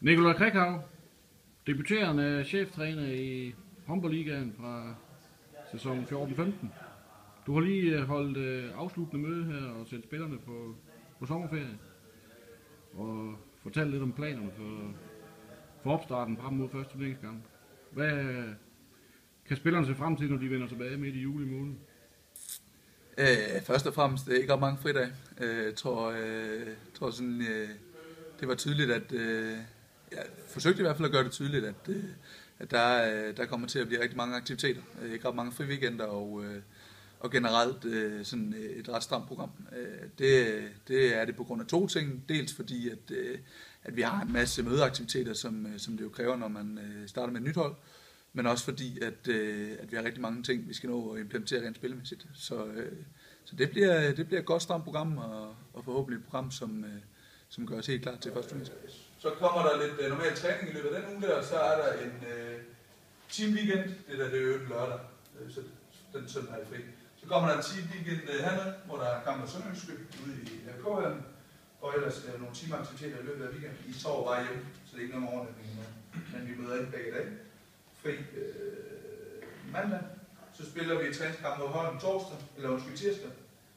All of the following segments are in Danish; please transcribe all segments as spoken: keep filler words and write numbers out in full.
Nikolaj Krikhav, debuterende cheftræner i håndboldligaen fra sæson fjorten femten. Du har lige holdt afsluttende møde her og sendt spillerne på, på sommerferie. Og fortalt lidt om planerne for, for opstarten frem mod første turneringskamp. Hvad kan spillerne se frem til, når de vender tilbage midt i juli måned? Øh, først og fremmest det er ikke ret mange fridage. Jeg øh, tror, øh, tror sådan, øh, det var tydeligt, at øh, jeg forsøgte i hvert fald at gøre det tydeligt, at, øh, at der, øh, der kommer til at blive rigtig mange aktiviteter. Øh, ikke ret mange fri weekender og, øh, og generelt øh, sådan et ret stramt program. Øh, det, det er det på grund af to ting. Dels fordi, at, øh, at vi har en masse mødeaktiviteter, som, som det jo kræver, når man øh, starter med et nyt hold. Men også fordi, at, øh, at vi har rigtig mange ting, vi skal nå at implementere rent spillemæssigt. Så, øh, så det, bliver, det bliver et godt stramt program, og, og forhåbentlig et program, som, øh, som gør os helt klar til første turnering. Så kommer der lidt øh, normal træning i løbet af den uge der, og så er der en øh, team weekend, det der det er jo en lørdag, øh, så den søndag er fri. Så kommer der en team weekend øh, hernede, hvor der er kamp af Sønderjyske ude i A K H'en, og ellers er der nogle teamaktiviteter i løbet af weekenden. I sover bare hjemme, så det er ikke noget med overnatning, men vi møder ind begge dage. Fri øh, mandag, så spiller vi træningskamp mod Holm torsdag, eller undskyld tirsdag.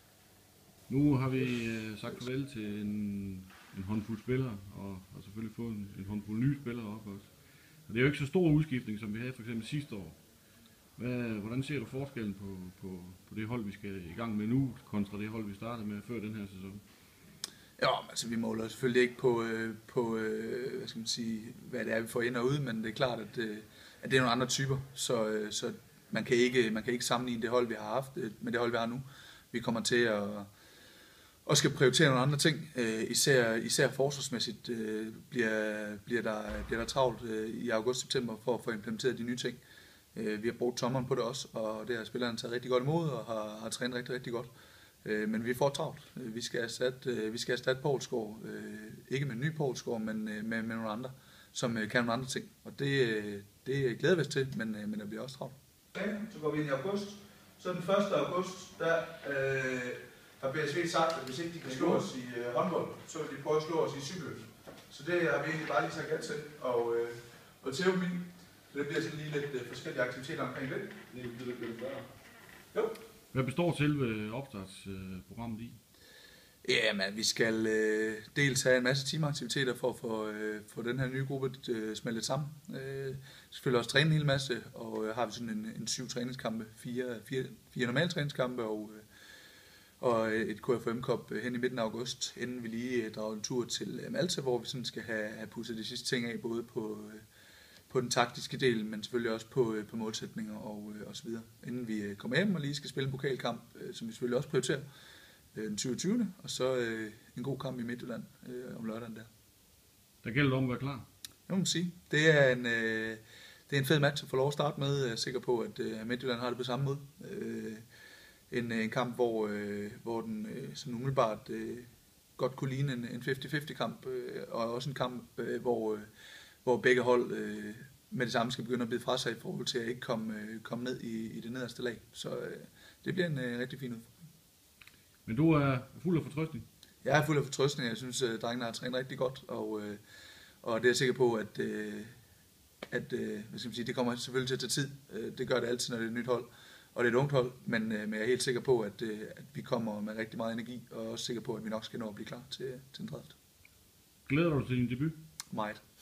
Nu har vi øh, sagt farvel til en, en håndfuld spillere, og, og selvfølgelig fået en, en håndfuld nye spillere op også. Og det er jo ikke så stor udskiftning, som vi havde for eksempel sidste år. Hvad, hvordan ser du forskellen på, på, på det hold, vi skal i gang med nu, kontra det hold, vi startede med før den her sæson? Ja, altså vi måler selvfølgelig ikke på, øh, på øh, hvad skal man sige, hvad det er, vi får ind og ud, men det er klart, at, øh, at det er nogle andre typer, så, øh, så man, kan ikke, man kan ikke sammenligne det hold, vi har haft, øh, med det hold, vi har nu. Vi kommer til at og skal prioritere nogle andre ting, øh, især, især forsvarsmæssigt øh, bliver, bliver, der, bliver der travlt øh, i august-september for at få implementeret de nye ting. Øh, vi har brugt sommeren på det også, og det har spillerne taget rigtig godt imod og har, har trænet rigtig, rigtig godt. Men vi får travlt. Vi skal erstatte, vi skal erstatte Poulsgaard, ikke med en ny Poulsgaard, men med, med nogle andre, som kan nogle andre ting. Og det, det glæder vi os til, men, men det bliver også travlt. Så går vi ind i august. Så den første august, der øh, har B S V sagt, at hvis ikke de kan slå os i øh, håndbold, så vil de prøve at slå os i cykelløb. Så det har vi egentlig bare lige sagt ja til. Og, øh, og teori, så det bliver sådan lige lidt øh, forskellige aktiviteter omkring det. Det er det, der gør det bedre. Jo. Hvad består selve opstartsprogrammet i? Jamen, vi skal øh, dels have en masse teamaktiviteter for at få, øh, få den her nye gruppe øh, smeltet sammen. Øh, selvfølgelig også træne en hel masse, og øh, har vi sådan en, en syv træningskampe, fire, fire, fire normale træningskampe og, øh, og et K F M Cup hen i midten af august, inden vi lige øh, drager en tur til øh, Malta, hvor vi sådan skal have, have pudset de sidste ting af, både på, øh, på den taktiske del, men selvfølgelig også på, øh, på målsætninger og, øh, og så videre. Inden vi øh, kommer hjem og lige skal spille en pokalkamp, øh, som vi selvfølgelig også prioriterer, øh, den tyvende og så øh, en god kamp i Midtjylland øh, om lørdagen der. Der gælder det om at være klar. Det må man sige. Det er en, øh, det er en fed match at få lov at starte med. Jeg er sikker på, at øh, Midtjylland har det på samme måde. Øh, en, en kamp, hvor, øh, hvor den øh, sådan umiddelbart øh, godt kunne ligne en, en halvtreds halvtreds kamp, øh, og også en kamp, øh, hvor, øh, hvor begge hold øh, med det samme skal begynde at bide fra sig i forhold til at ikke komme, øh, komme ned i, i det nederste lag. Så øh, det bliver en øh, rigtig fin udfordring. Men du er fuld af fortrøstning? Jeg er fuld af fortrøstning. Jeg synes, at drengene har trænet rigtig godt, og, øh, og det er jeg sikker på, at, øh, at øh, hvad skal man sige, det kommer selvfølgelig til at tage tid. Det gør det altid, når det er et nyt hold, og det er et ungt hold, men, øh, men jeg er helt sikker på, at, øh, at vi kommer med rigtig meget energi, og også sikker på, at vi nok skal nå at blive klar til, til den tredivte. Glæder du dig til din debut? Meget.